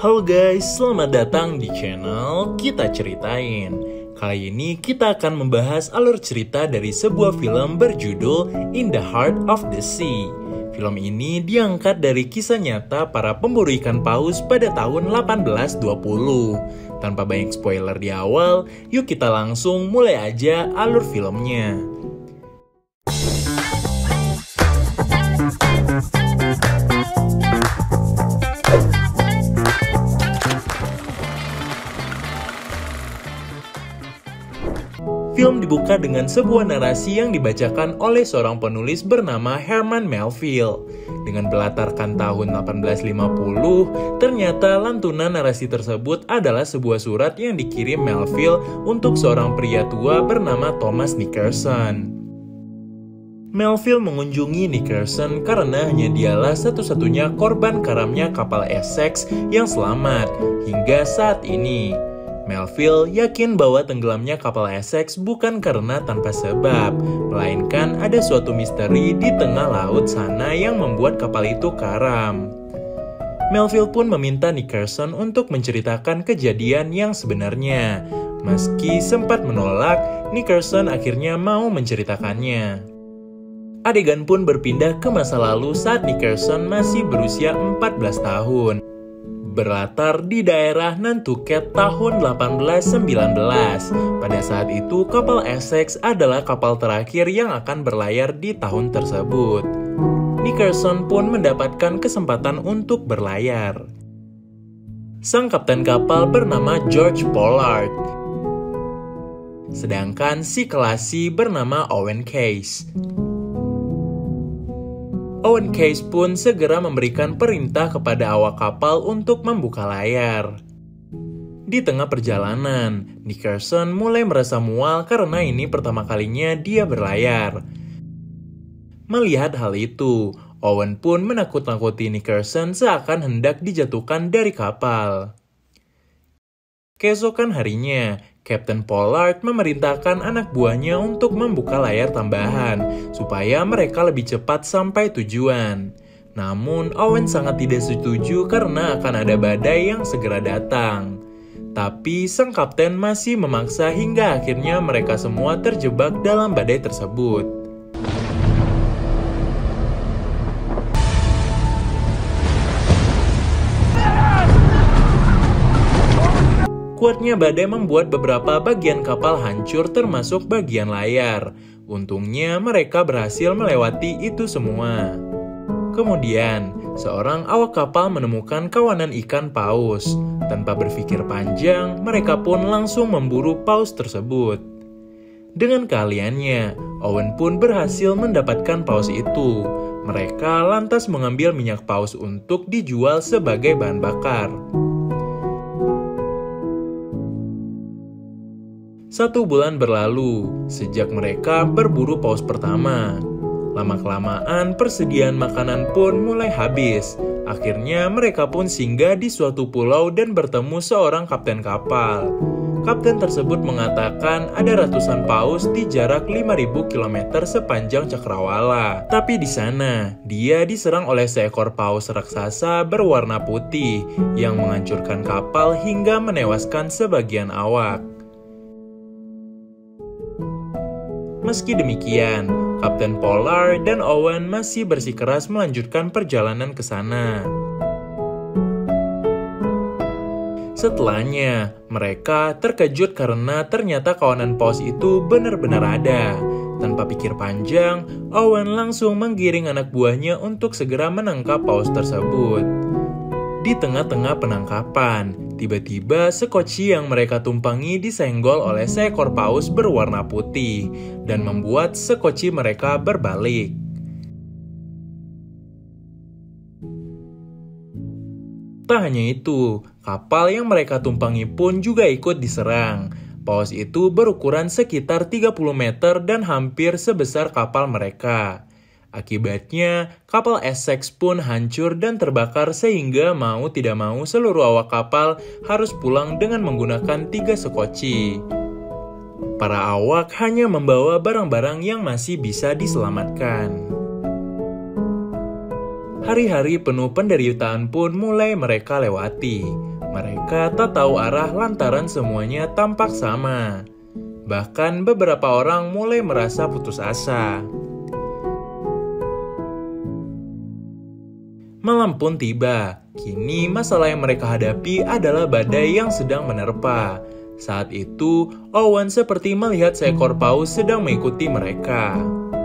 Halo guys, selamat datang di channel Kita Ceritain. Kali ini kita akan membahas alur cerita dari sebuah film berjudul In the Heart of the Sea. Film ini diangkat dari kisah nyata para pemburu ikan paus pada tahun 1820. Tanpa banyak spoiler di awal, yuk kita langsung mulai aja alur filmnya. Film dibuka dengan sebuah narasi yang dibacakan oleh seorang penulis bernama Herman Melville. Dengan berlatarkan tahun 1850, ternyata lantunan narasi tersebut adalah sebuah surat yang dikirim Melville untuk seorang pria tua bernama Thomas Nickerson. Melville mengunjungi Nickerson karena hanya dialah satu-satunya korban karamnya kapal Essex yang selamat hingga saat ini. Melville yakin bahwa tenggelamnya kapal Essex bukan karena tanpa sebab, melainkan ada suatu misteri di tengah laut sana yang membuat kapal itu karam. Melville pun meminta Nickerson untuk menceritakan kejadian yang sebenarnya. Meski sempat menolak, Nickerson akhirnya mau menceritakannya. Adegan pun berpindah ke masa lalu saat Nickerson masih berusia 14 tahun. Berlatar di daerah Nantucket tahun 1819. Pada saat itu, kapal Essex adalah kapal terakhir yang akan berlayar di tahun tersebut. Nickerson pun mendapatkan kesempatan untuk berlayar. Sang kapten kapal bernama George Pollard. Sedangkan si kelasi bernama Owen Case. Owen Case pun segera memberikan perintah kepada awak kapal untuk membuka layar. Di tengah perjalanan, Nickerson mulai merasa mual karena ini pertama kalinya dia berlayar. Melihat hal itu, Owen pun menakut-nakuti Nickerson seakan hendak dijatuhkan dari kapal. Keesokan harinya, Kapten Pollard memerintahkan anak buahnya untuk membuka layar tambahan supaya mereka lebih cepat sampai tujuan. Namun, Owen sangat tidak setuju karena akan ada badai yang segera datang. Tapi sang kapten masih memaksa hingga akhirnya mereka semua terjebak dalam badai tersebut. Kuatnya badai membuat beberapa bagian kapal hancur termasuk bagian layar. Untungnya mereka berhasil melewati itu semua. Kemudian, seorang awak kapal menemukan kawanan ikan paus. Tanpa berpikir panjang, mereka pun langsung memburu paus tersebut. Dengan keahliannya, Owen pun berhasil mendapatkan paus itu. Mereka lantas mengambil minyak paus untuk dijual sebagai bahan bakar. 1 bulan berlalu sejak mereka berburu paus pertama. Lama-kelamaan persediaan makanan pun mulai habis. Akhirnya mereka pun singgah di suatu pulau dan bertemu seorang kapten kapal. Kapten tersebut mengatakan ada ratusan paus di jarak 5.000 km sepanjang cakrawala. Tapi di sana, dia diserang oleh seekor paus raksasa berwarna putih yang menghancurkan kapal hingga menewaskan sebagian awak. Meski demikian, Kapten Pollard dan Owen masih bersikeras melanjutkan perjalanan ke sana. Setelahnya, mereka terkejut karena ternyata kawanan paus itu benar-benar ada. Tanpa pikir panjang, Owen langsung menggiring anak buahnya untuk segera menangkap paus tersebut. Di tengah-tengah penangkapan, tiba-tiba sekoci yang mereka tumpangi disenggol oleh seekor paus berwarna putih dan membuat sekoci mereka berbalik. Tak hanya itu, kapal yang mereka tumpangi pun juga ikut diserang. Paus itu berukuran sekitar 30 meter dan hampir sebesar kapal mereka. Akibatnya, kapal Essex pun hancur dan terbakar sehingga mau tidak mau seluruh awak kapal harus pulang dengan menggunakan 3 sekoci. Para awak hanya membawa barang-barang yang masih bisa diselamatkan. Hari-hari penuh penderitaan pun mulai mereka lewati. Mereka tak tahu arah lantaran semuanya tampak sama. Bahkan beberapa orang mulai merasa putus asa. Malam pun tiba. Kini masalah yang mereka hadapi adalah badai yang sedang menerpa. Saat itu, Owen seperti melihat seekor paus sedang mengikuti mereka.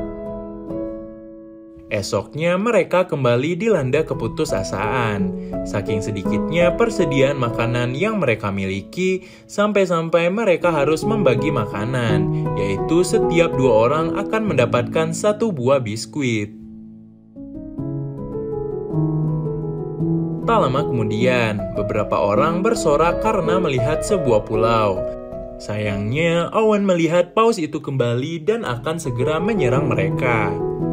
Esoknya mereka kembali dilanda keputusasaan. Saking sedikitnya persediaan makanan yang mereka miliki, sampai-sampai mereka harus membagi makanan, yaitu setiap 2 orang akan mendapatkan 1 buah biskuit. Tak lama kemudian, beberapa orang bersorak karena melihat sebuah pulau. Sayangnya, Owen melihat paus itu kembali dan akan segera menyerang mereka.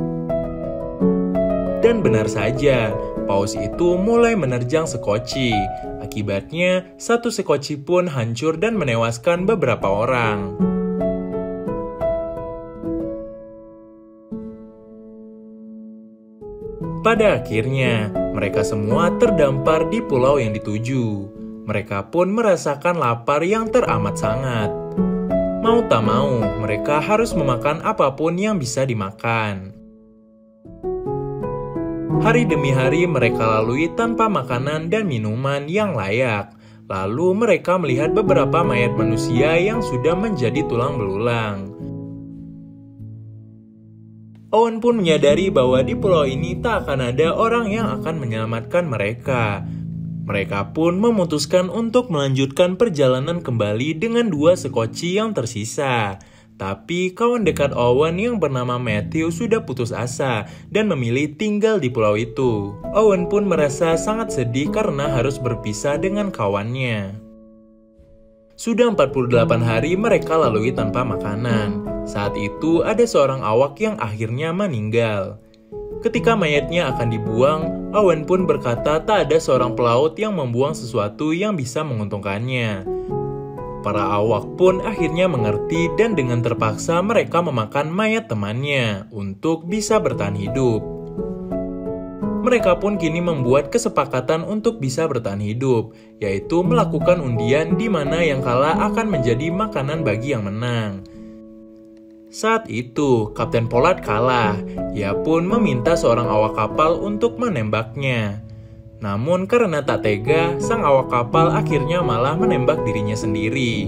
Dan benar saja, paus itu mulai menerjang sekoci. Akibatnya, 1 sekoci pun hancur dan menewaskan beberapa orang. Pada akhirnya, mereka semua terdampar di pulau yang dituju. Mereka pun merasakan lapar yang teramat sangat. Mau tak mau, mereka harus memakan apapun yang bisa dimakan. Hari demi hari mereka lalui tanpa makanan dan minuman yang layak. Lalu mereka melihat beberapa mayat manusia yang sudah menjadi tulang belulang. Owen pun menyadari bahwa di pulau ini tak akan ada orang yang akan menyelamatkan mereka. Mereka pun memutuskan untuk melanjutkan perjalanan kembali dengan 2 sekoci yang tersisa. Tapi kawan dekat Owen yang bernama Matthew sudah putus asa dan memilih tinggal di pulau itu. Owen pun merasa sangat sedih karena harus berpisah dengan kawannya. Sudah 48 hari mereka lalui tanpa makanan. Saat itu ada seorang awak yang akhirnya meninggal. Ketika mayatnya akan dibuang, Owen pun berkata tak ada seorang pelaut yang membuang sesuatu yang bisa menguntungkannya. Para awak pun akhirnya mengerti dan dengan terpaksa mereka memakan mayat temannya untuk bisa bertahan hidup. Mereka pun kini membuat kesepakatan untuk bisa bertahan hidup, yaitu melakukan undian di mana yang kalah akan menjadi makanan bagi yang menang. Saat itu, Kapten Pollard kalah. Ia pun meminta seorang awak kapal untuk menembaknya. Namun karena tak tega, sang awak kapal akhirnya malah menembak dirinya sendiri.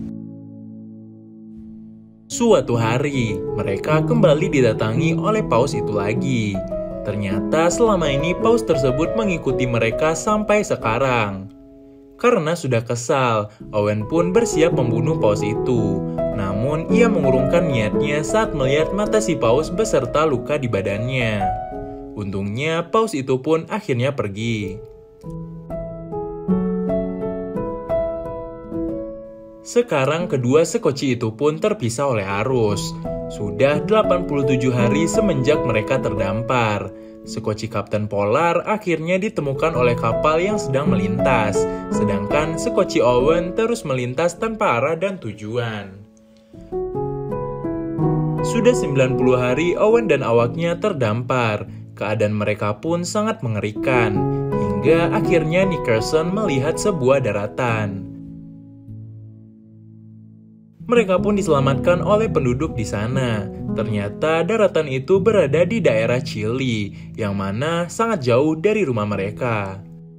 Suatu hari, mereka kembali didatangi oleh paus itu lagi. Ternyata selama ini paus tersebut mengikuti mereka sampai sekarang. Karena sudah kesal, Owen pun bersiap membunuh paus itu. Namun ia mengurungkan niatnya saat melihat mata si paus beserta luka di badannya. Untungnya paus itu pun akhirnya pergi. Sekarang kedua sekoci itu pun terpisah oleh arus. Sudah 87 hari semenjak mereka terdampar. Sekoci Kapten Pollard akhirnya ditemukan oleh kapal yang sedang melintas. Sedangkan sekoci Owen terus melintas tanpa arah dan tujuan. Sudah 90 hari Owen dan awaknya terdampar. Keadaan mereka pun sangat mengerikan. Hingga akhirnya Nickerson melihat sebuah daratan. Mereka pun diselamatkan oleh penduduk di sana. Ternyata daratan itu berada di daerah Chile, yang mana sangat jauh dari rumah mereka.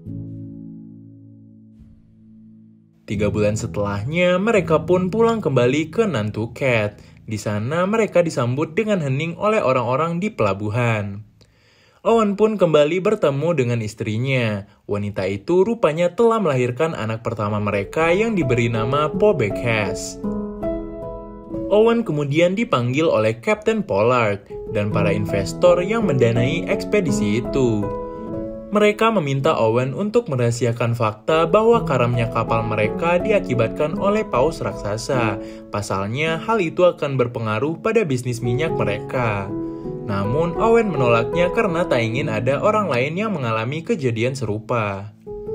3 bulan setelahnya, mereka pun pulang kembali ke Nantucket. Di sana mereka disambut dengan hening oleh orang-orang di pelabuhan. Owen pun kembali bertemu dengan istrinya. Wanita itu rupanya telah melahirkan anak pertama mereka yang diberi nama Pobekes. Owen kemudian dipanggil oleh Kapten Pollard dan para investor yang mendanai ekspedisi itu. Mereka meminta Owen untuk merahasiakan fakta bahwa karamnya kapal mereka diakibatkan oleh paus raksasa. Pasalnya, hal itu akan berpengaruh pada bisnis minyak mereka. Namun, Owen menolaknya karena tak ingin ada orang lain yang mengalami kejadian serupa.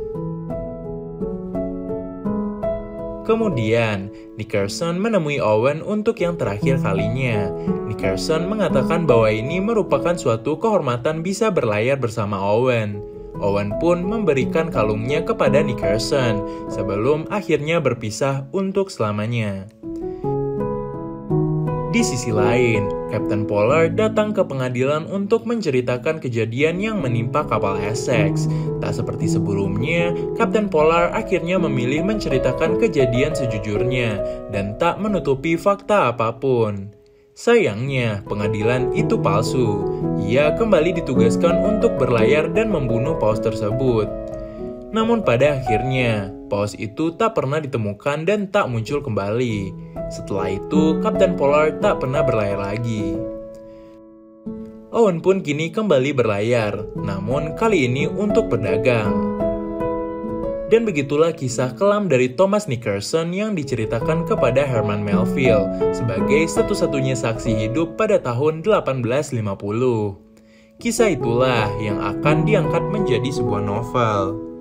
Kemudian, Nickerson menemui Owen untuk yang terakhir kalinya. Nickerson mengatakan bahwa ini merupakan suatu kehormatan bisa berlayar bersama Owen. Owen pun memberikan kalungnya kepada Nickerson sebelum akhirnya berpisah untuk selamanya. Di sisi lain, Kapten Pollard datang ke pengadilan untuk menceritakan kejadian yang menimpa kapal Essex. Tak seperti sebelumnya, Kapten Pollard akhirnya memilih menceritakan kejadian sejujurnya dan tak menutupi fakta apapun. Sayangnya, pengadilan itu palsu. Ia kembali ditugaskan untuk berlayar dan membunuh paus tersebut. Namun pada akhirnya, paus itu tak pernah ditemukan dan tak muncul kembali. Setelah itu, Kapten Pollard tak pernah berlayar lagi. Owen pun kini kembali berlayar, namun kali ini untuk berdagang. Dan begitulah kisah kelam dari Thomas Nickerson yang diceritakan kepada Herman Melville sebagai satu-satunya saksi hidup pada tahun 1850. Kisah itulah yang akan diangkat menjadi sebuah novel.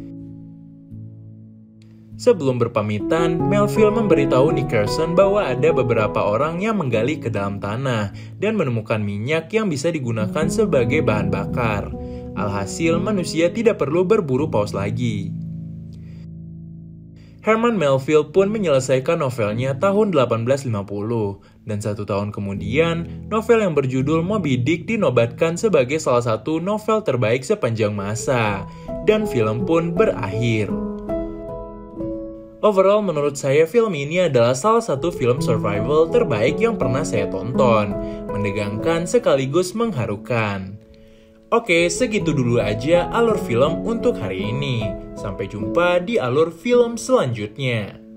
Sebelum berpamitan, Melville memberitahu Nickerson bahwa ada beberapa orang yang menggali ke dalam tanah dan menemukan minyak yang bisa digunakan sebagai bahan bakar. Alhasil, manusia tidak perlu berburu paus lagi. Herman Melville pun menyelesaikan novelnya tahun 1850, dan 1 tahun kemudian, novel yang berjudul Moby Dick dinobatkan sebagai salah satu novel terbaik sepanjang masa, dan film pun berakhir. Overall, menurut saya film ini adalah salah satu film survival terbaik yang pernah saya tonton. Menegangkan sekaligus mengharukan. Oke, segitu dulu aja alur film untuk hari ini. Sampai jumpa di alur film selanjutnya.